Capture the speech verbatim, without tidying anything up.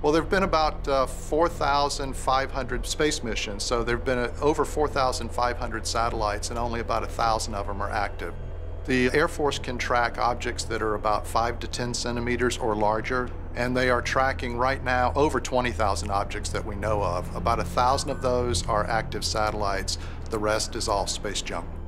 Well, there have been about uh, four thousand five hundred space missions, so there have been uh, over four thousand five hundred satellites, and only about one thousand of them are active. The Air Force can track objects that are about five to ten centimeters or larger, and they are tracking right now over twenty thousand objects that we know of. About one thousand of those are active satellites. The rest is all space junk.